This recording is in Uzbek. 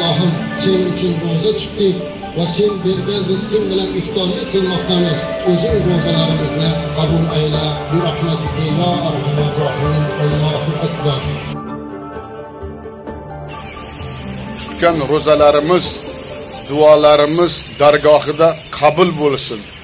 Allohim, sen uchun roza tutdik va sen bergan rizqing bilan iftorlik qilmoqdamiz. O'zing rozalarimizni qabul ayla. Bi rahmatika ya arhamar rohimin. Allohu akbar. Tutgan rozalarimiz, duolarimiz dargohida qabul bo'lsin.